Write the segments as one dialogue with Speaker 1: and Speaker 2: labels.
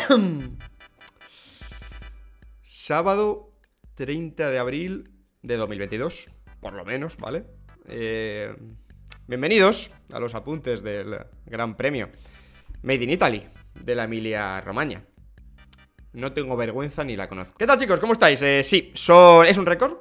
Speaker 1: Sábado 30 de abril de 2022, por lo menos, ¿vale? Bienvenidos a los apuntes del Gran Premio Made in Italy de la Emilia Romagna. No tengo vergüenza ni la conozco. ¿Qué tal, chicos? ¿Cómo estáis? Sí, es un récord.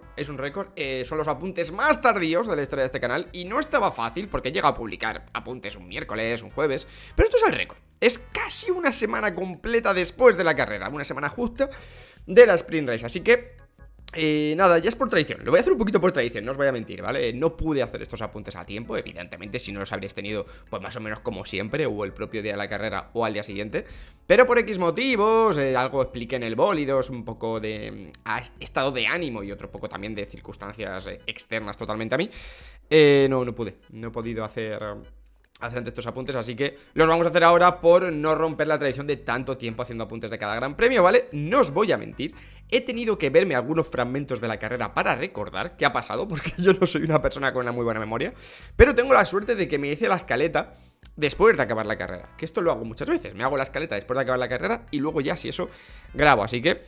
Speaker 1: Son los apuntes más tardíos de la historia de este canal. Y no estaba fácil porque llega a publicar apuntes un miércoles, un jueves. Pero esto es el récord. Es casi una semana completa después de la carrera. Una semana justa de la Sprint Race. Así que nada, ya es por tradición. Lo voy a hacer un poquito por tradición, no os voy a mentir, ¿vale? No pude hacer estos apuntes a tiempo, evidentemente. Si no los habréis tenido, pues más o menos como siempre, o el propio día de la carrera o al día siguiente. Pero por X motivos, algo expliqué en el bólidos, un poco de estado de ánimo y otro poco también de circunstancias externas totalmente a mí. No pude, no he podido hacer ante estos apuntes, así que los vamos a hacer ahora por no romper la tradición de tanto tiempo haciendo apuntes de cada gran premio, ¿vale? No os voy a mentir, he tenido que verme algunos fragmentos de la carrera para recordar qué ha pasado, porque yo no soy una persona con una muy buena memoria, pero tengo la suerte de que me hice la escaleta después de acabar la carrera, que esto lo hago muchas veces, me hago la escaleta después de acabar la carrera y luego ya, si eso, grabo, así que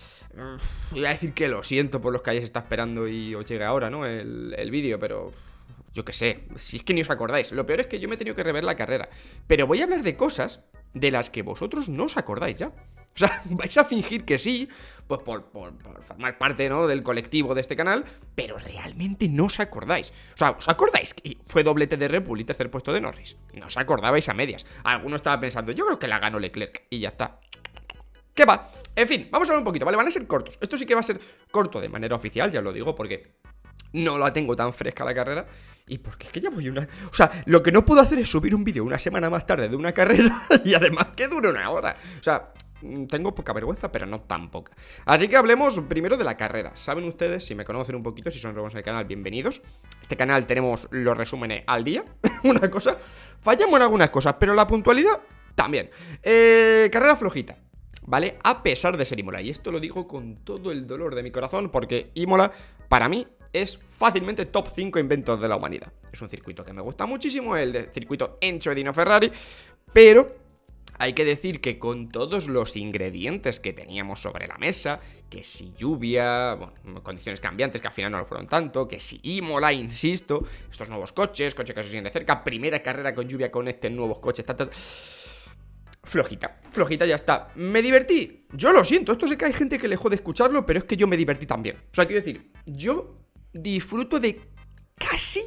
Speaker 1: voy a decir que lo siento por los que hayáis estado esperando y os llegue ahora, ¿no? El vídeo, pero yo qué sé, si es que ni os acordáis. Lo peor es que yo me he tenido que rever la carrera. Pero voy a hablar de cosas de las que vosotros no os acordáis ya. O sea, vais a fingir que sí, pues por formar parte, ¿no?, del colectivo de este canal, pero realmente no os acordáis. O sea, ¿os acordáis que fue doblete de Red Bull y tercer puesto de Norris? No os acordabais a medias. Alguno estaba pensando, yo creo que la ganó Leclerc y ya está. ¿Qué va? En fin, vamos a hablar un poquito, ¿vale? Van a ser cortos. Esto sí que va a ser corto de manera oficial, ya lo digo, porque no la tengo tan fresca la carrera. Y porque es que ya voy una... O sea, lo que no puedo hacer es subir un vídeo una semana más tarde de una carrera y además que dure una hora. O sea, tengo poca vergüenza, pero no tan poca. Así que hablemos primero de la carrera. Saben ustedes, si me conocen un poquito, si son nuevos en el canal, bienvenidos. Este canal tenemos los resúmenes al día. Una cosa, fallamos en algunas cosas, pero la puntualidad también. Carrera flojita, ¿vale? A pesar de ser Imola. Y esto lo digo con todo el dolor de mi corazón, porque Imola, para mí, es fácilmente top 5 inventos de la humanidad. Es un circuito que me gusta muchísimo, el de circuito Enzo Edino Ferrari, pero hay que decir que con todos los ingredientes que teníamos sobre la mesa, que si lluvia, bueno, condiciones cambiantes que al final no lo fueron tanto, que si Imola, insisto, estos nuevos coches que se siguen de cerca, primera carrera con lluvia con estos nuevos coches, flojita, ya está. ¿Me divertí? Yo lo siento, esto sé que hay gente que le jode escucharlo, pero es que yo me divertí también. O sea, quiero decir, yo disfruto de casi,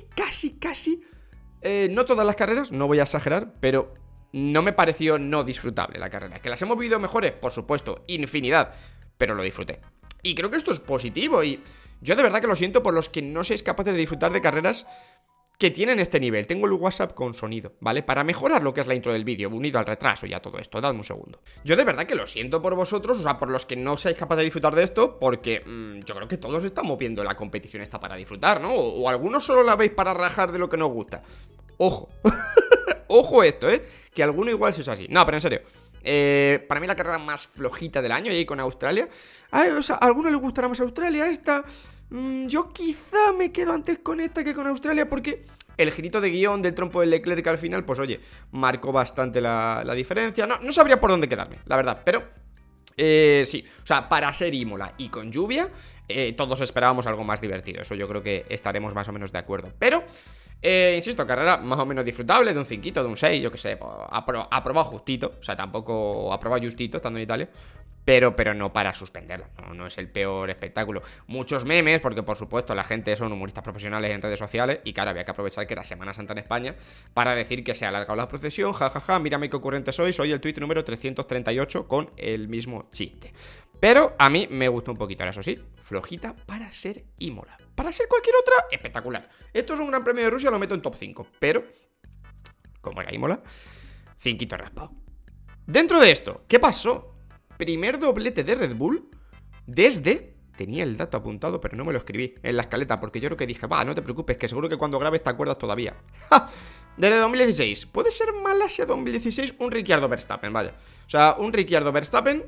Speaker 1: no todas las carreras, no voy a exagerar, pero no me pareció no disfrutable la carrera. ¿Que las hemos vivido mejores? Por supuesto, infinidad, pero lo disfruté. Y creo que esto es positivo y yo de verdad que lo siento por los que no seáis capaces de disfrutar de carreras que tienen este nivel. Tengo el WhatsApp con sonido, ¿vale? Para mejorar lo que es la intro del vídeo, unido al retraso y a todo esto. Dadme un segundo. Yo de verdad que lo siento por vosotros, o sea, por los que no seáis capaces de disfrutar de esto, porque yo creo que todos estamos viendo la competición esta para disfrutar, ¿no? O algunos solo la veis para rajar de lo que nos gusta. Ojo. Ojo esto, que alguno igual se usa así. No, pero en serio. Para mí la carrera más flojita del año, y ahí con Australia. O sea, a algunos les gustará más Australia, esta... yo quizá me quedo antes con esta que con Australia, porque el girito de guión del trompo del Leclerc al final, pues oye, marcó bastante la diferencia. No sabría por dónde quedarme, la verdad, pero sí, o sea, para ser Imola y con lluvia, todos esperábamos algo más divertido. Eso yo creo que estaremos más o menos de acuerdo. Pero, insisto, carrera más o menos disfrutable, de un 5, de un 6, yo que sé, aprobado justito. O sea, tampoco aprobado justito, estando en Italia. Pero no para suspenderla, no es el peor espectáculo. Muchos memes, porque por supuesto la gente son humoristas profesionales en redes sociales. Y claro, había que aprovechar que era Semana Santa en España para decir que se ha alargado la procesión, jajaja, mírame qué ocurrente soy el tuit número 338 con el mismo chiste. Pero a mí me gustó un poquito, eso sí, flojita para ser Imola. Para ser cualquier otra, espectacular. Esto es un Gran Premio de Rusia, lo meto en top 5. Pero, como era Imola, cinquito raspado. Dentro de esto, ¿qué pasó? Primer doblete de Red Bull desde... Tenía el dato apuntado, pero no me lo escribí en la escaleta, porque yo creo que dije, va, no te preocupes, que seguro que cuando grabes te acuerdas todavía. ¡Ja! Desde 2016. Puede ser Malasia 2016 un Ricciardo Verstappen, vaya. O sea, un Ricciardo Verstappen,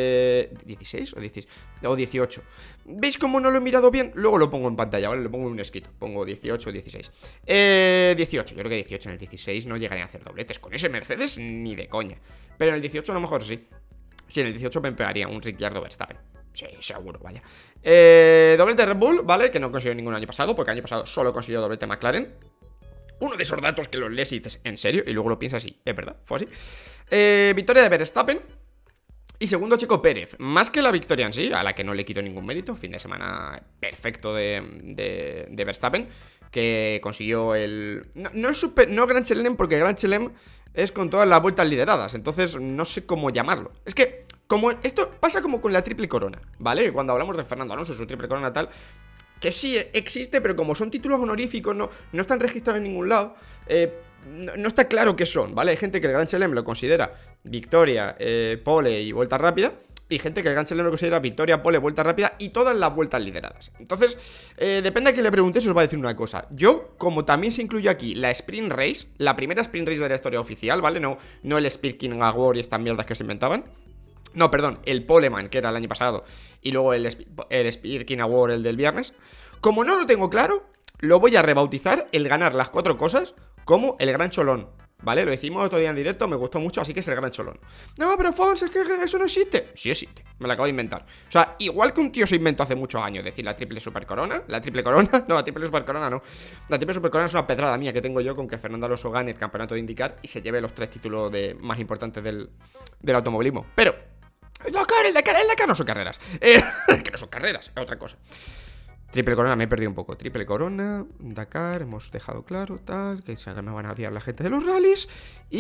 Speaker 1: 16 o 16 o 18. ¿Veis cómo no lo he mirado bien? Luego lo pongo en pantalla, ¿vale? Lo pongo en un escrito. Pongo 18 o 16. 18, yo creo que 18. En el 16 no llegaría a hacer dobletes. Con ese Mercedes ni de coña. Pero en el 18 a lo mejor sí. Sí, en el 18 me pegaría un Ricciardo Verstappen. Sí, seguro, vaya. Doblete Red Bull, ¿vale? Que no consiguió ningún año pasado, porque el año pasado solo consiguió doblete McLaren. Uno de esos datos que los lees y dices, ¿en serio? Y luego lo piensas y es verdad, fue así. Victoria de Verstappen. Y segundo, Checo Pérez. Más que la victoria en sí, a la que no le quito ningún mérito. Fin de semana perfecto de Verstappen, que consiguió el... No Grand Chelem, porque Grand Chelem es con todas las vueltas lideradas. Entonces no sé cómo llamarlo. Es que como esto pasa como con la triple corona, ¿vale? Cuando hablamos de Fernando Alonso, su triple corona tal, que sí existe, pero como son títulos honoríficos, no están registrados en ningún lado, no está claro qué son, ¿vale? Hay gente que el Grand Chelem lo considera victoria, pole y vuelta rápida, y gente que el Grand Chelem lo considera victoria, pole, vuelta rápida y todas las vueltas lideradas. Entonces, depende a quién le preguntéis, os va a decir una cosa. Yo, como también se incluye aquí la Sprint Race, la primera Sprint Race de la historia oficial, ¿vale? No el Speed King Award y estas mierdas que se inventaban. No, perdón, el Poleman, que era el año pasado, y luego el Speed King Award, el del viernes. Como no lo tengo claro, lo voy a rebautizar, el ganar las 4 cosas, como el Gran Cholón, ¿vale? Lo decimos otro día en directo, me gustó mucho, así que es el Gran Cholón. No, pero Fons, es que eso no existe. Sí existe, me lo acabo de inventar. O sea, igual que un tío se inventó hace muchos años decir la triple super corona, la triple corona, no, la triple super corona no. La triple super corona es una pedrada mía que tengo yo con que Fernando Alonso gane el campeonato de IndyCar y se lleve los 3 títulos más importantes del automovilismo. Pero... el Dakar no son carreras. Que no son carreras, es otra cosa. Triple corona, me he perdido un poco. Triple corona, Dakar, hemos dejado claro, tal, que me van a odiar la gente de los rallies.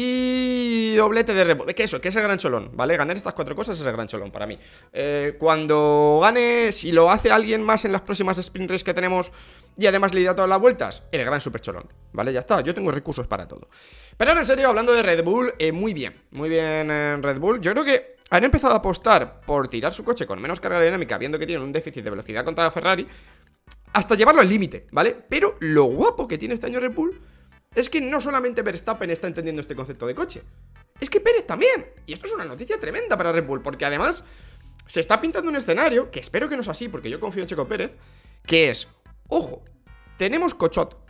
Speaker 1: Y doblete de Red Bull. Que eso, que es el Gran Cholón, ¿vale? Ganar estas 4 cosas es el Gran Cholón para mí. Cuando gane, si lo hace alguien más en las próximas sprint race que tenemos y además le da todas las vueltas, el Gran Super Cholón, ¿vale? Ya está, yo tengo recursos para todo. Pero ahora en serio, hablando de Red Bull, muy bien Red Bull. Yo creo que han empezado a apostar por tirar su coche con menos carga aerodinámica, viendo que tienen un déficit de velocidad contra Ferrari, hasta llevarlo al límite, ¿vale? Pero lo guapo que tiene este año Red Bull es que no solamente Verstappen está entendiendo este concepto de coche, es que Pérez también. Y esto es una noticia tremenda para Red Bull, porque además se está pintando un escenario, que espero que no sea así, porque yo confío en Checo Pérez, que es, ojo, tenemos cochito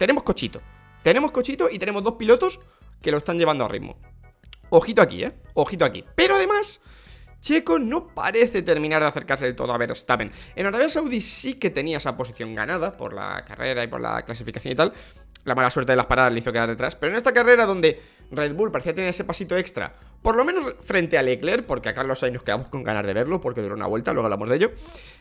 Speaker 1: y tenemos 2 pilotos que lo están llevando a ritmo. Ojito aquí, ojito aquí. Pero además, Checo no parece terminar de acercarse del todo a Verstappen. En Arabia Saudí sí que tenía esa posición ganada por la carrera y por la clasificación y tal. La mala suerte de las paradas le hizo quedar detrás. Pero en esta carrera donde Red Bull parecía tener ese pasito extra, por lo menos frente a Leclerc, porque a Carlos Sainz nos quedamos con ganas de verlo, porque duró una vuelta, luego hablamos de ello.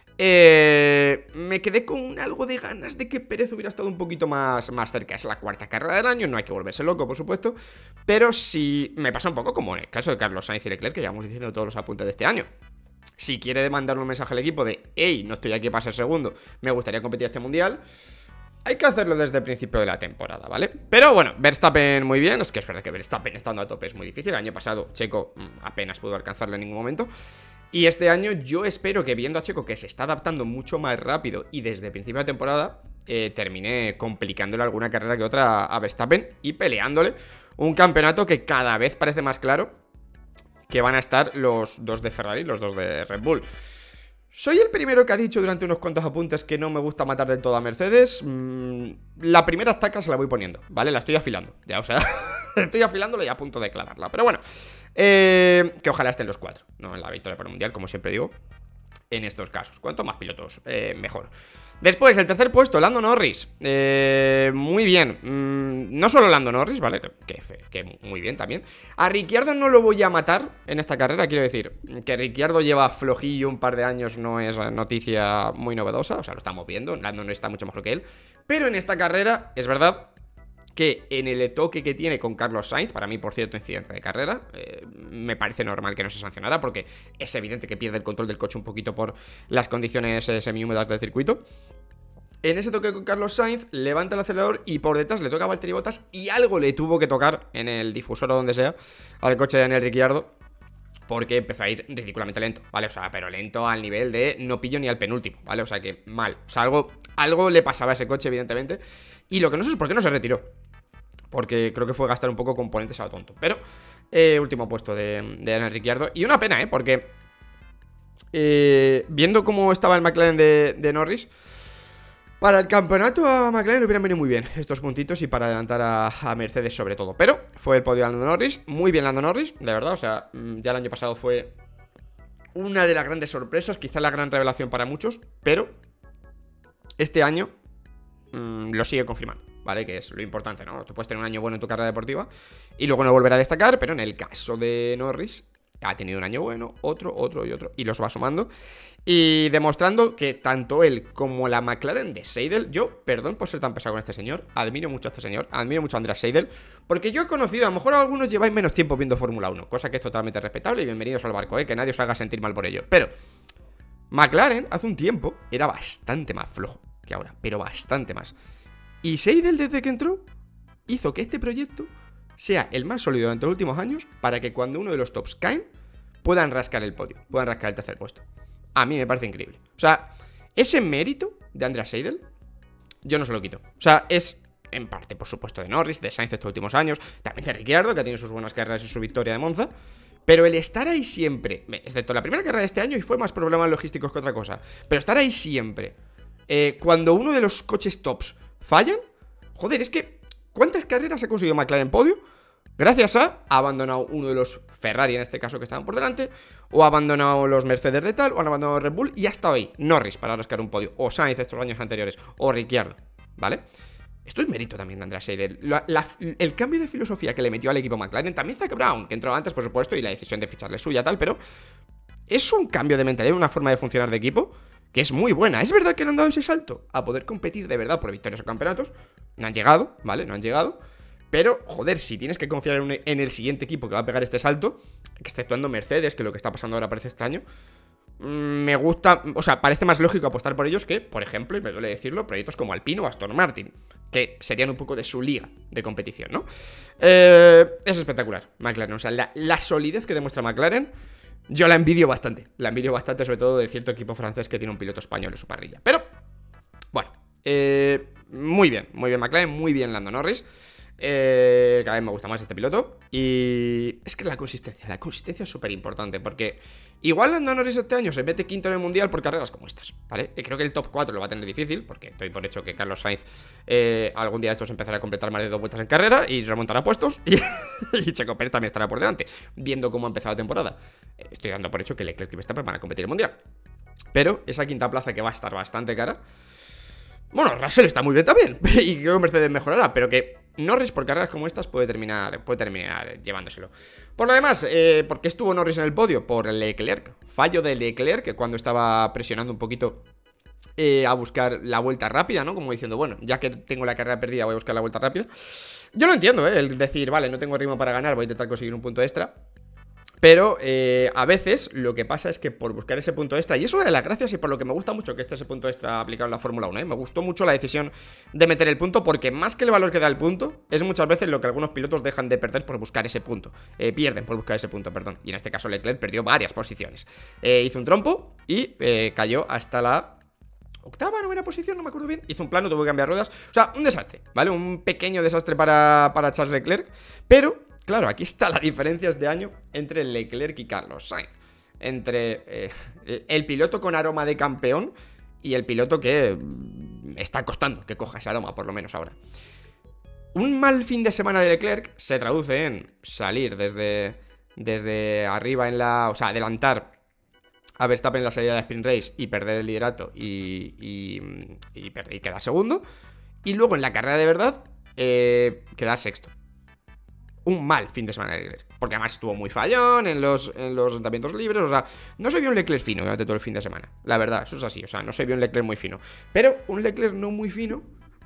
Speaker 1: Me quedé con algo de ganas de que Pérez hubiera estado un poquito más cerca. Es la 4ª carrera del año, no hay que volverse loco, por supuesto. Pero sí me pasa un poco como en el caso de Carlos Sainz y Leclerc, que llevamos diciendo todos los apuntes de este año. Si quiere mandar un mensaje al equipo de hey, no estoy aquí para ser segundo, me gustaría competir este mundial, hay que hacerlo desde el principio de la temporada, ¿vale? Pero bueno, Verstappen muy bien. Es que es verdad que Verstappen estando a tope es muy difícil. El año pasado Checo apenas pudo alcanzarle en ningún momento. Y este año yo espero que, viendo a Checo que se está adaptando mucho más rápido y desde el principio de temporada, termine complicándole alguna carrera que otra a Verstappen y peleándole un campeonato que cada vez parece más claro que van a estar los 2 de Ferrari, los 2 de Red Bull. Soy el primero que ha dicho durante unos cuantos apuntes que no me gusta matar del todo a Mercedes. La primera estaca se la voy poniendo, ¿vale? La estoy afilando, ya, o sea, estoy afilándola y a punto de clavarla. Pero bueno, que ojalá estén los 4, ¿no? En la victoria por el mundial, como siempre digo, en estos casos. Cuanto más pilotos, mejor. Después, el tercer puesto, Lando Norris. Muy bien. No solo Lando Norris, ¿vale? Que muy bien también. A Ricciardo no lo voy a matar en esta carrera. Quiero decir, que Ricciardo lleva flojillo un par de años no es noticia muy novedosa. O sea, lo estamos viendo. Lando no está mucho mejor que él. Pero en esta carrera, es verdad que en el toque que tiene con Carlos Sainz, para mí, por cierto, incidencia de carrera, me parece normal que no se sancionara, porque es evidente que pierde el control del coche un poquito por las condiciones semi-húmedas del circuito. En ese toque con Carlos Sainz, levanta el acelerador y por detrás le toca a Valtteri Bottas y algo le tuvo que tocar en el difusor o donde sea al coche de Daniel Ricciardo, porque empezó a ir ridículamente lento, ¿vale? O sea, pero lento al nivel de no pillo ni al penúltimo, ¿vale? O sea, que mal. O sea, algo le pasaba a ese coche, evidentemente. Y lo que no sé es por qué no se retiró, porque creo que fue gastar un poco componentes a lo tonto. Pero, último puesto de Daniel Ricciardo. Y una pena, porque viendo cómo estaba el McLaren de Norris, para el campeonato a McLaren le hubieran venido muy bien estos puntitos y para adelantar a Mercedes sobre todo. Pero fue el podio de Lando Norris, muy bien Lando Norris, de verdad. O sea, ya el año pasado fue una de las grandes sorpresas, quizá la gran revelación para muchos, pero este año lo sigue confirmando, ¿vale? Que es lo importante, ¿no? Tú puedes tener un año bueno en tu carrera deportiva y luego no volver a destacar, pero en el caso de Norris ha tenido un año bueno, otro, y los va sumando. Y demostrando que tanto él como la McLaren de Seidel, yo, perdón por ser tan pesado con este señor, admiro mucho a este señor, admiro mucho a Andreas Seidel, porque yo he conocido, a lo mejor algunos lleváis menos tiempo viendo Fórmula 1, cosa que es totalmente respetable y bienvenidos al barco, que nadie os haga sentir mal por ello. Pero McLaren hace un tiempo era bastante más flojo que ahora, pero bastante más. Y Seidel, desde que entró, hizo que este proyecto sea el más sólido durante los últimos años para que cuando uno de los tops caen, puedan rascar el podio, puedan rascar el tercer puesto. A mí me parece increíble. O sea, ese mérito de Andreas Seidel, yo no se lo quito. O sea, es en parte, por supuesto, de Norris, de Sainz estos últimos años, también de Ricciardo, que ha tenido sus buenas carreras y su victoria de Monza. Pero el estar ahí siempre, excepto la primera carrera de este año y fue más problemas logísticos que otra cosa, pero estar ahí siempre, cuando uno de los coches tops fallan, joder, es que ¿cuántas carreras ha conseguido McLaren en podio? Gracias a ha abandonado uno de los Ferrari, en este caso, que estaban por delante, o ha abandonado los Mercedes de tal, o han abandonado Red Bull, y ha estado ahí Norris para rascar un podio, o Sainz estos años anteriores, o Ricciardo, ¿vale? Esto es mérito también de Andreas Seidel. El cambio de filosofía que le metió al equipo McLaren, también Zac Brown, que entró antes, por supuesto, y la decisión de ficharle suya, tal, pero es un cambio de mentalidad, una forma de funcionar de equipo que es muy buena. Es verdad que le han dado ese salto a poder competir de verdad por victorias o campeonatos. No han llegado, ¿vale? No han llegado. Pero, joder, si tienes que confiar en el siguiente equipo que va a pegar este salto, exceptuando Mercedes, que lo que está pasando ahora parece extraño, me gusta, o sea, parece más lógico apostar por ellos que, por ejemplo, y me duele decirlo, proyectos como Alpine o Aston Martin, que serían un poco de su liga de competición, ¿no? Es espectacular, McLaren. O sea, la solidez que demuestra McLaren, yo la envidio bastante. La envidio bastante, sobre todo de cierto equipo francés que tiene un piloto español en su parrilla. Pero, bueno, muy bien McLaren, muy bien Lando Norris. Cada vez me gusta más este piloto. Y es que la consistencia es súper importante, porque igual Lando Norris este año se mete quinto en el mundial por carreras como estas, ¿vale? Y creo que el top 4 lo va a tener difícil, porque estoy por hecho que Carlos Sainz algún día de estos empezará a completar más de 2 vueltas en carrera y remontará puestos. Y Checo Pérez también estará por delante, viendo cómo ha empezado la temporada. Estoy dando por hecho que Leclerc y Verstappen van a competir el mundial. Pero esa quinta plaza, que va a estar bastante cara. Bueno, Russell está muy bien también, y creo que Mercedes mejorará, pero que Norris por carreras como estas puede terminar llevándoselo. Por lo demás, ¿por qué estuvo Norris en el podio? Por Leclerc. Fallo de Leclerc, que cuando estaba presionando un poquito a buscar la vuelta rápida, ¿no? Como diciendo, bueno, ya que tengo la carrera perdida, voy a buscar la vuelta rápida. Yo lo entiendo, el decir, vale, no tengo ritmo para ganar, voy a intentar conseguir un punto extra. Pero a veces lo que pasa es que por buscar ese punto extra, y es una de las gracias y por lo que me gusta mucho que esté ese punto extra aplicado en la Fórmula 1, me gustó mucho la decisión de meter el punto, porque más que el valor que da el punto, es muchas veces lo que algunos pilotos dejan de perder por buscar ese punto, pierden por buscar ese punto, perdón. Y en este caso Leclerc perdió varias posiciones, hizo un trompo y cayó hasta la octava, novena posición, no me acuerdo bien. Hizo un plano, tuvo que cambiar ruedas, o sea, un desastre, ¿vale? Un pequeño desastre para Charles Leclerc, pero claro, aquí está la diferencia de año entre Leclerc y Carlos Sainz. Entre el piloto con aroma de campeón y el piloto que está costando que coja ese aroma, por lo menos ahora. Un mal fin de semana de Leclerc se traduce en salir desde arriba en la... O sea, adelantar a Verstappen en la salida de la sprint race y perder el liderato y quedar segundo. Y luego en la carrera de verdad, quedar sexto. Un mal fin de semana de Leclerc, porque además estuvo muy fallón en los lanzamientos libres. O sea, no se vio un Leclerc fino durante todo el fin de semana, la verdad, eso es así. O sea, no se vio un Leclerc muy fino, pero un Leclerc no muy fino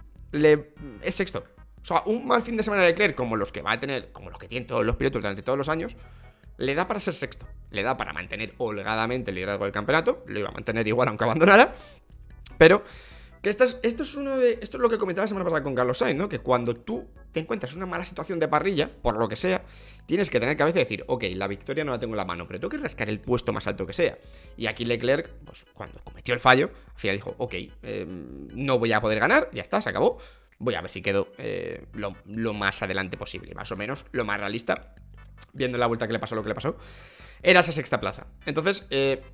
Speaker 1: es sexto. O sea, un mal fin de semana de Leclerc, como los que va a tener, como los que tienen todos los pilotos durante todos los años, le da para ser sexto, le da para mantener holgadamente el liderazgo del campeonato. Lo iba a mantener igual aunque abandonara, pero que esto es lo que comentaba la semana pasada con Carlos Sainz, ¿no? Que cuando tú te encuentras en una mala situación de parrilla, por lo que sea, tienes que tener cabeza y decir, ok, la victoria no la tengo en la mano, pero tengo que rascar el puesto más alto que sea. Y aquí Leclerc, pues cuando cometió el fallo, al final dijo, ok, no voy a poder ganar, ya está, se acabó. Voy a ver si quedo lo más adelante posible, más o menos, lo más realista, viendo la vuelta que le pasó lo que le pasó, era esa sexta plaza. Entonces,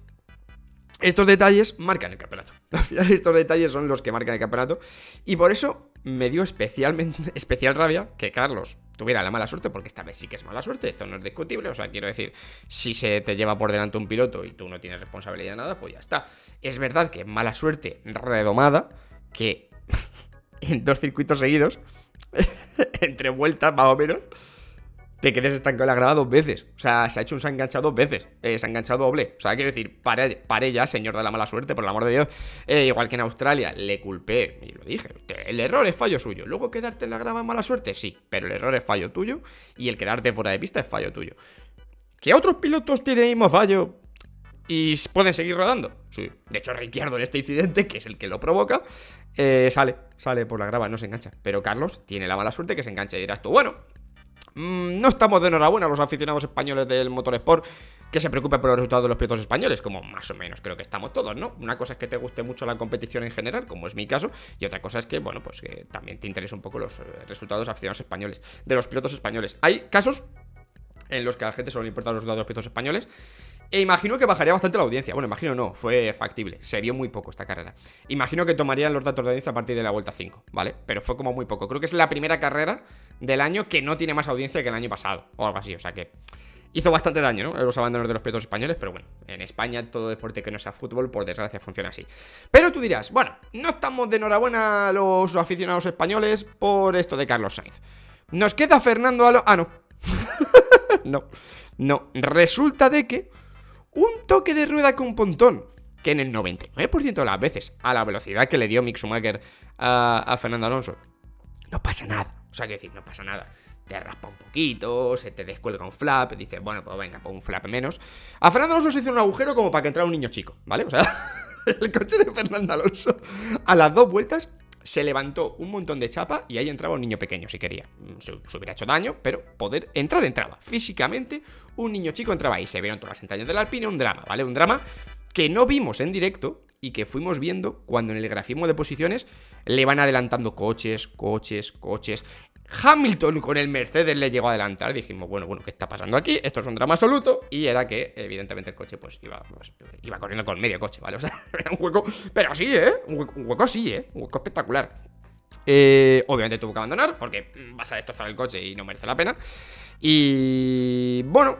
Speaker 1: estos detalles marcan el campeonato. Al final estos detalles son los que marcan el campeonato. Y por eso me dio especial rabia que Carlos tuviera la mala suerte, porque esta vez sí que es mala suerte, esto no es discutible, o sea, quiero decir, si se te lleva por delante un piloto y tú no tienes responsabilidad de nada, pues ya está. Es verdad que es mala suerte redomada, que en 2 circuitos seguidos, entre vueltas más o menos, te quedes estancado en la grava 2 veces. O sea, se ha hecho un se ha enganchado 2 veces. Se ha enganchado doble. O sea, quiero decir, pare ya, señor de la mala suerte, por el amor de Dios. Igual que en Australia, le culpé, y lo dije, el error es fallo suyo. Luego quedarte en la grava es mala suerte, sí, pero el error es fallo tuyo y el quedarte fuera de pista es fallo tuyo. ¿Que otros pilotos tienen el mismo fallo y pueden seguir rodando? Sí. De hecho, Ricciardo en este incidente, que es el que lo provoca, sale por la grava, no se engancha. Pero Carlos tiene la mala suerte que se engancha y dirás tú, bueno, no estamos de enhorabuena los aficionados españoles del motorsport que se preocupen por los resultados de los pilotos españoles, como más o menos creo que estamos todos, ¿no? Una cosa es que te guste mucho la competición en general, como es mi caso, y otra cosa es que, bueno, pues que también te interesa un poco los resultados de los aficionados españoles, de los pilotos españoles. Hay casos en los que a la gente solo le importan los resultados de los pilotos españoles, e imagino que bajaría bastante la audiencia. Bueno, imagino no, fue factible. Se vio muy poco esta carrera. Imagino que tomarían los datos de audiencia a partir de la vuelta 5, ¿vale? Pero fue como muy poco. Creo que es la primera carrera del año que no tiene más audiencia que el año pasado, o algo así, o sea que hizo bastante daño, ¿no? Los abandonos de los pilotos españoles, pero bueno, en España todo deporte que no sea fútbol, por desgracia, funciona así. Pero tú dirás, bueno, no estamos de enhorabuena los aficionados españoles por esto de Carlos Sainz. Nos queda Fernando Alonso... Ah, no. No. Resulta de que un toque de rueda con pontón, que en el 99% de las veces, a la velocidad que le dio Mick Schumacher a Fernando Alonso, no pasa nada. O sea, que decir, no pasa nada. Te raspa un poquito, se te descuelga un flap, dices, bueno, pues venga, pues un flap menos. A Fernando Alonso se hizo un agujero como para que entrara un niño chico, ¿vale? O sea, el coche de Fernando Alonso a las 2 vueltas se levantó un montón de chapa y ahí entraba un niño pequeño si quería. Se hubiera hecho daño, pero poder entrar entraba. Físicamente, un niño chico entraba ahí. Se vieron todas las entrañas del Alpine, un drama, ¿vale? Un drama que no vimos en directo y que fuimos viendo cuando en el grafismo de posiciones le van adelantando coches. Hamilton con el Mercedes le llegó a adelantar. Dijimos, bueno, ¿qué está pasando aquí? Esto es un drama absoluto. Y era que, evidentemente, el coche pues iba corriendo con medio coche, ¿vale? O sea, era un hueco, pero sí, un hueco así, un hueco espectacular. Obviamente tuvo que abandonar porque vas a destrozar el coche y no merece la pena. Y bueno,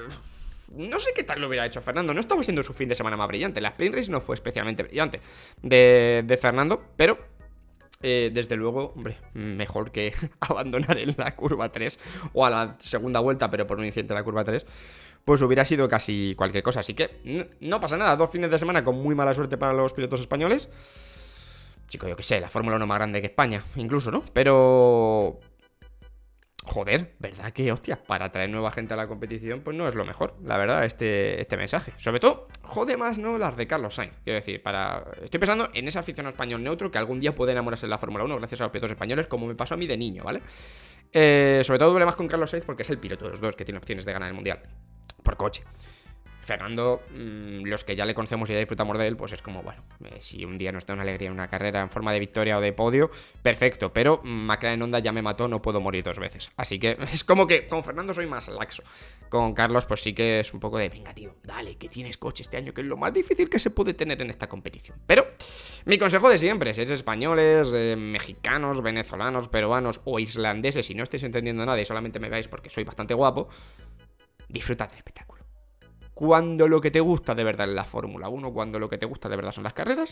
Speaker 1: no sé qué tal lo hubiera hecho Fernando. No estaba siendo su fin de semana más brillante. La sprint race no fue especialmente brillante de Fernando, pero desde luego, hombre, mejor que abandonar en la curva 3 o a la segunda vuelta, pero por un incidente en la curva 3, pues hubiera sido casi cualquier cosa. Así que no pasa nada, 2 fines de semana con muy mala suerte para los pilotos españoles. Chico, yo qué sé, la Fórmula 1 más grande que España, incluso, ¿no? Pero... joder, ¿verdad que, hostia, para atraer nueva gente a la competición, pues no es lo mejor, la verdad, este mensaje. Sobre todo, jode más, ¿no? Las de Carlos Sainz. Quiero decir, estoy pensando en ese aficionado español neutro que algún día puede enamorarse de la Fórmula 1 gracias a los pilotos españoles, como me pasó a mí de niño, ¿vale? Sobre todo duele más con Carlos Sainz porque es el piloto de los dos que tiene opciones de ganar el Mundial por coche. Fernando, los que ya le conocemos y ya disfrutamos de él, pues es como, bueno, si un día nos da una alegría una carrera en forma de victoria o de podio, perfecto, pero McLaren Honda ya me mató, no puedo morir 2 veces. Así que es como que con Fernando soy más laxo. Con Carlos, pues sí que es un poco de, venga, tío, dale, que tienes coche este año, que es lo más difícil que se puede tener en esta competición. Pero mi consejo de siempre, si es españoles, mexicanos, venezolanos, peruanos o islandeses, si no estáis entendiendo nada y solamente me veis porque soy bastante guapo, disfrutad del espectáculo. Cuando lo que te gusta de verdad es la Fórmula 1, cuando lo que te gusta de verdad son las carreras,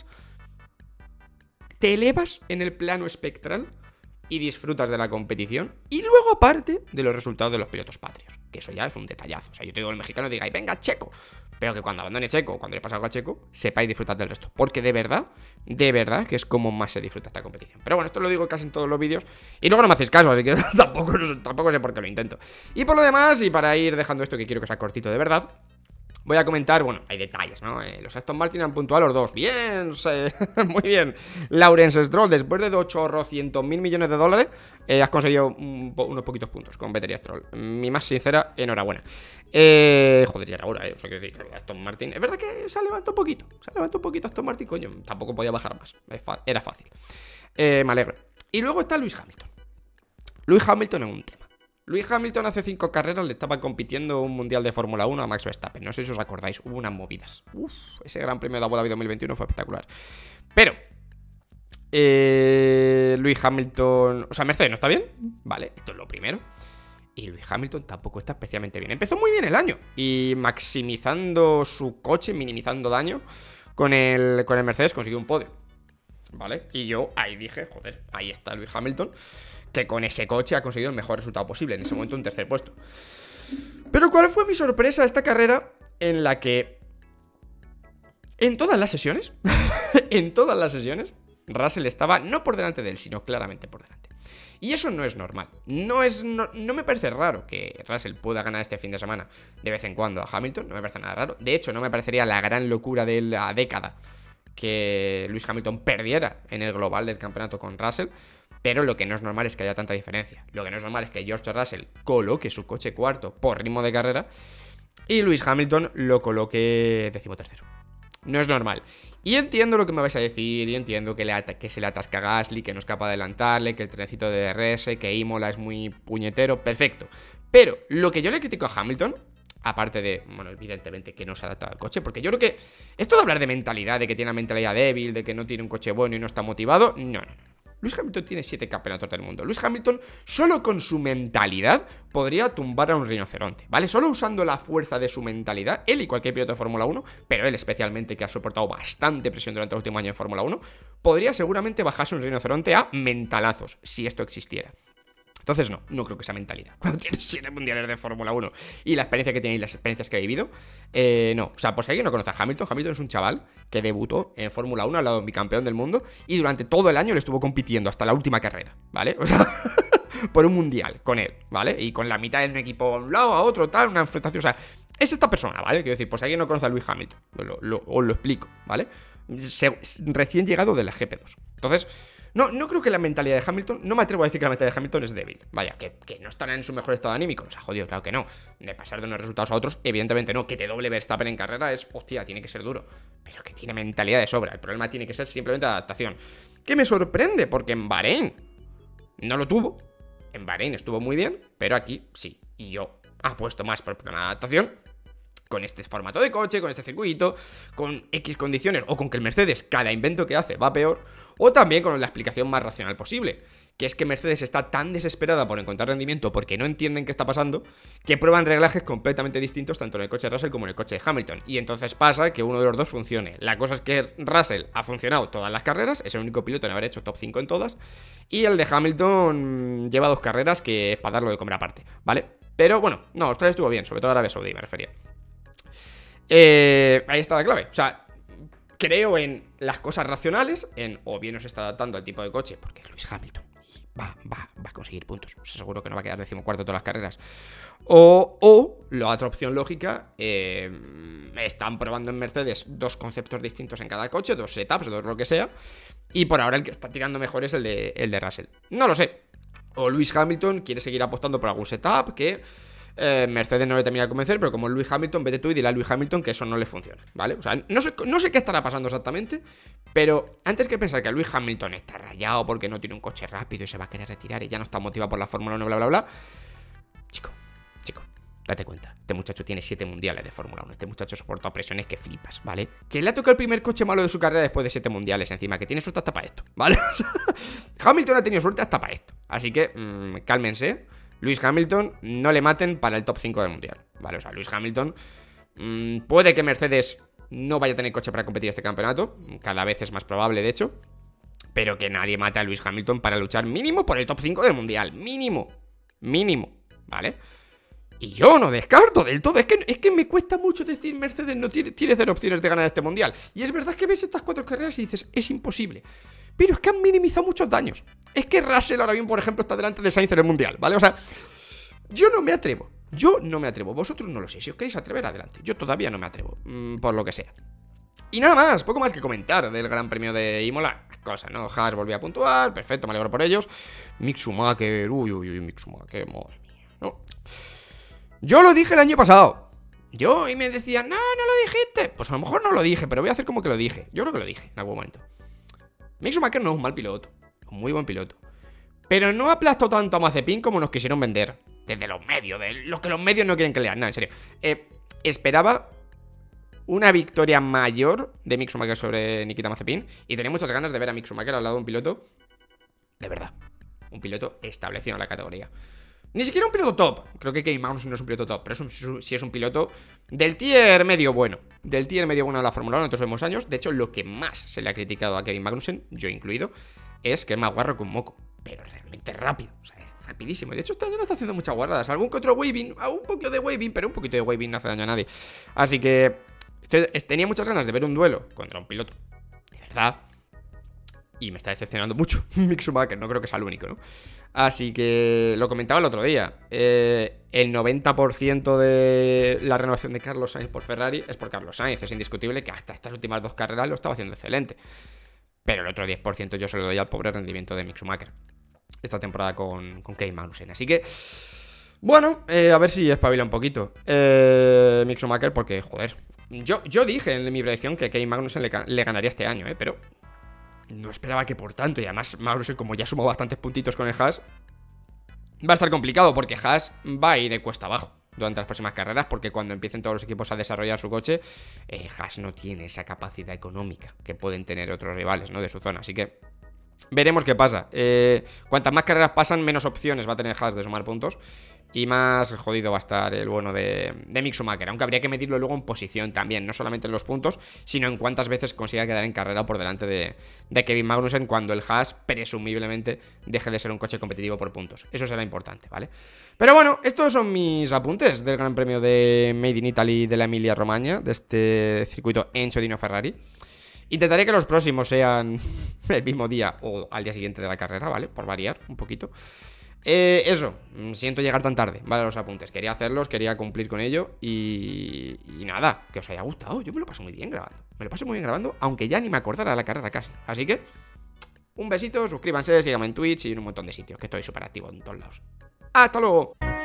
Speaker 1: te elevas en el plano espectral y disfrutas de la competición. Y luego aparte de los resultados de los pilotos patrios, que eso ya es un detallazo. O sea, yo te digo al mexicano, digáis, venga, Checo. Pero que cuando abandone Checo, cuando le pase algo a Checo, sepáis disfrutar del resto. Porque de verdad, que es como más se disfruta esta competición. Pero bueno, esto lo digo casi en todos los vídeos. Y luego no me hacéis caso, así que tampoco sé por qué lo intento. Y por lo demás, y para ir dejando esto que quiero que sea cortito de verdad, voy a comentar, bueno, hay detalles, ¿no? Los Aston Martin han puntuado los dos. Bien, muy bien. Lawrence Stroll, después de 800.000 millones de dólares, has conseguido unos poquitos puntos con batería Stroll. Mi más sincera enhorabuena. Joder, ya era hora, o sea, quiero decir, Aston Martin, es verdad que se ha levantado un poquito. Aston Martin, coño, tampoco podía bajar más. Era fácil. Me alegro. Y luego está Lewis Hamilton. Lewis Hamilton es un tema. Lewis Hamilton hace 5 carreras le estaba compitiendo un mundial de Fórmula 1 a Max Verstappen. No sé si os acordáis, hubo unas movidas. Ese gran premio de Abu Dhabi 2021 fue espectacular. Pero Lewis Hamilton... O sea, Mercedes no está bien. Vale, esto es lo primero. Y Lewis Hamilton tampoco está especialmente bien. Empezó muy bien el año y maximizando su coche, minimizando daño, con el Mercedes consiguió un podio, ¿vale? Y yo ahí dije, joder, ahí está Lewis Hamilton, que con ese coche ha conseguido el mejor resultado posible. En ese momento un tercer puesto. Pero ¿cuál fue mi sorpresa esta carrera en la que en todas las sesiones en todas las sesiones Russell estaba no por delante de él, sino claramente por delante? Y eso no es normal. No me parece raro que Russell pueda ganar este fin de semana de vez en cuando a Hamilton. No me parece nada raro. De hecho, no me parecería la gran locura de la década que Lewis Hamilton perdiera en el global del campeonato con Russell. Pero lo que no es normal es que haya tanta diferencia. Lo que no es normal es que George Russell coloque su coche cuarto por ritmo de carrera y Lewis Hamilton lo coloque 13º. No es normal. Y entiendo lo que me vais a decir, y entiendo que se le atasca Gasly, que no es capaz de adelantarle, que el trenecito de DRS, que Imola es muy puñetero, perfecto. Pero lo que yo le critico a Hamilton, aparte de, bueno, evidentemente que no se ha adaptado al coche, porque yo creo que esto de hablar de mentalidad, de que tiene una mentalidad débil, de que no tiene un coche bueno y no está motivado, no. Lewis Hamilton tiene 7 campeonatos del mundo. Lewis Hamilton, solo con su mentalidad, podría tumbar a un rinoceronte, ¿vale? Solo usando la fuerza de su mentalidad, él y cualquier piloto de Fórmula 1, pero él especialmente, que ha soportado bastante presión durante el último año en Fórmula 1, podría seguramente bajarse un rinoceronte a mentalazos, si esto existiera. Entonces no creo que sea mentalidad. Cuando tienes 7 mundiales de Fórmula 1 y la experiencia que tiene y las experiencias que ha vivido, no. O sea, por si alguien no conoce a Hamilton, Hamilton es un chaval que debutó en Fórmula 1 al lado de bicampeón del mundo y durante todo el año le estuvo compitiendo hasta la última carrera, ¿vale? O sea, por un mundial con él, ¿vale? Y con la mitad de un equipo a un lado, a otro, tal, una enfrentación, o sea, es esta persona, ¿vale? Quiero decir, por si alguien no conoce a Lewis Hamilton, os lo explico, ¿vale? Recién llegado de la GP2. Entonces, no creo que la mentalidad de Hamilton, no me atrevo a decir que la mentalidad de Hamilton es débil. Vaya, que no estará en su mejor estado anímico. O sea, jodido, claro que no. De pasar de unos resultados a otros, evidentemente no. Que te doble Verstappen en carrera es, hostia, tiene que ser duro. Pero que tiene mentalidad de sobra. El problema tiene que ser simplemente adaptación. Que me sorprende, porque en Bahrein no lo tuvo. En Bahrein estuvo muy bien, pero aquí sí. Y yo apuesto más por el problema de adaptación. Con este formato de coche, con este circuito, con X condiciones, o con que el Mercedes, cada invento que hace, va peor, o también con la explicación más racional posible, que es que Mercedes está tan desesperada por encontrar rendimiento porque no entienden qué está pasando, que prueban reglajes completamente distintos tanto en el coche de Russell como en el coche de Hamilton, y entonces pasa que uno de los dos funcione. La cosa es que Russell ha funcionado todas las carreras, es el único piloto en haber hecho top 5 en todas, y el de Hamilton lleva 2 carreras que es para darlo de comer aparte, ¿vale? Pero bueno, no, Australia estuvo bien, sobre todo Arabia Saudí me refería. Ahí está la clave. O sea, creo en las cosas racionales, en o bien nos está adaptando al tipo de coche, porque es Lewis Hamilton y va a conseguir puntos. O sea, seguro que no va a quedar 14º todas las carreras. O la otra opción lógica, están probando en Mercedes 2 conceptos distintos en cada coche, 2 setups, 2 lo que sea. Y por ahora el que está tirando mejor es el de Russell. No lo sé. O Lewis Hamilton quiere seguir apostando por algún setup que Mercedes no le termina de convencer, pero como Lewis Hamilton, vete tú y dile a Lewis Hamilton que eso no le funciona, ¿vale? O sea, no sé qué estará pasando exactamente, pero antes que pensar que Lewis Hamilton está rayado porque no tiene un coche rápido y se va a querer retirar y ya no está motivado por la Fórmula 1, bla, bla, bla, chico, date cuenta, este muchacho tiene 7 mundiales de Fórmula 1, este muchacho soporta presiones que flipas, ¿vale? Que le ha tocado el primer coche malo de su carrera después de 7 mundiales encima, que tiene suerte hasta para esto, ¿vale? Hamilton ha tenido suerte hasta para esto, así que cálmense. Lewis Hamilton, no le maten para el top 5 del mundial, ¿vale? O sea, Lewis Hamilton, puede que Mercedes no vaya a tener coche para competir este campeonato, cada vez es más probable, de hecho, pero que nadie mate a Lewis Hamilton para luchar mínimo por el top 5 del mundial, mínimo, ¿vale? Y yo no descarto del todo, es que me cuesta mucho decir Mercedes no tiene 0 opciones de ganar este mundial. Y es verdad que ves estas 4 carreras y dices, es imposible. Pero es que han minimizado muchos daños. Es que Russell ahora mismo, por ejemplo, está delante de Sainz en el mundial, ¿vale? O sea, yo no me atrevo. Vosotros no lo sé. Si os queréis atrever, adelante. Yo todavía no me atrevo, por lo que sea. Y nada más, poco más que comentar del Gran Premio de Imola. Cosa, ¿no? Haas volvió a puntuar, perfecto, me alegro por ellos. Mick Schumacher, Mick Schumacher, madre mía, ¿no? Yo lo dije el año pasado. Y me decían, no lo dijiste. Pues a lo mejor no lo dije, pero voy a hacer como que lo dije. Yo creo que lo dije en algún momento. Mick Schumacher no es un mal piloto, es un muy buen piloto, pero no aplastó tanto a Mazepin como nos quisieron vender desde los medios, de lo que los medios no quieren que lean. No, en serio. Esperaba una victoria mayor de Mick Schumacher sobre Nikita Mazepin y tenía muchas ganas de ver a Mick Schumacher al lado de un piloto de verdad, un piloto establecido en la categoría. Ni siquiera un piloto top. Creo que Kevin Magnussen no es un piloto top, pero sí es un piloto del tier medio bueno. Del tier medio bueno de la Fórmula 1 en estos últimos años. De hecho, lo que más se le ha criticado a Kevin Magnussen, yo incluido, es que es más guarro que un moco. Pero realmente rápido, o sea, es rapidísimo. De hecho, este año no está haciendo muchas guarradas. Algún que otro waving, un poquito de waving, pero un poquito de waving no hace daño a nadie. Así que tenía muchas ganas de ver un duelo contra un piloto de verdad. Y me está decepcionando mucho Mick Schumacher, no creo que sea el único, ¿no? Así que lo comentaba el otro día. El 90% de la renovación de Carlos Sainz por Ferrari es por Carlos Sainz. Es indiscutible que hasta estas últimas 2 carreras lo estaba haciendo excelente. Pero el otro 10% yo se lo doy al pobre rendimiento de Mick Schumacher esta temporada con Kevin Magnussen. Así que, bueno, a ver si espabila un poquito Mick Schumacher, porque, joder, yo dije en mi predicción que Kevin Magnussen le ganaría este año, pero no esperaba que por tanto. Y además Magnussen, como ya sumó bastantes puntitos con el Haas, va a estar complicado, porque Haas va a ir de cuesta abajo durante las próximas carreras, porque cuando empiecen todos los equipos a desarrollar su coche, Haas no tiene esa capacidad económica que pueden tener otros rivales, ¿no?, de su zona. Así que veremos qué pasa. Cuantas más carreras pasan, menos opciones va a tener Haas de sumar puntos, y más jodido va a estar el bueno de Mick Schumacher. Aunque habría que medirlo luego en posición también, no solamente en los puntos, sino en cuántas veces consiga quedar en carrera por delante de Kevin Magnussen, cuando el Haas presumiblemente deje de ser un coche competitivo por puntos. Eso será importante, ¿vale? Pero bueno, estos son mis apuntes del Gran Premio de Made in Italy de la Emilia Romagna, de este circuito Enzo Dino Ferrari. Intentaré que los próximos sean el mismo día o al día siguiente de la carrera, ¿vale? Por variar un poquito. Eso, siento llegar tan tarde, ¿vale? Los apuntes, quería hacerlos, quería cumplir con ello. Y nada, que os haya gustado. Yo me lo paso muy bien grabando. Me lo paso muy bien grabando, aunque ya ni me acordara de la carrera casi. Así que, un besito, suscríbanse, síganme en Twitch y en un montón de sitios, que estoy súper activo en todos lados. ¡Hasta luego!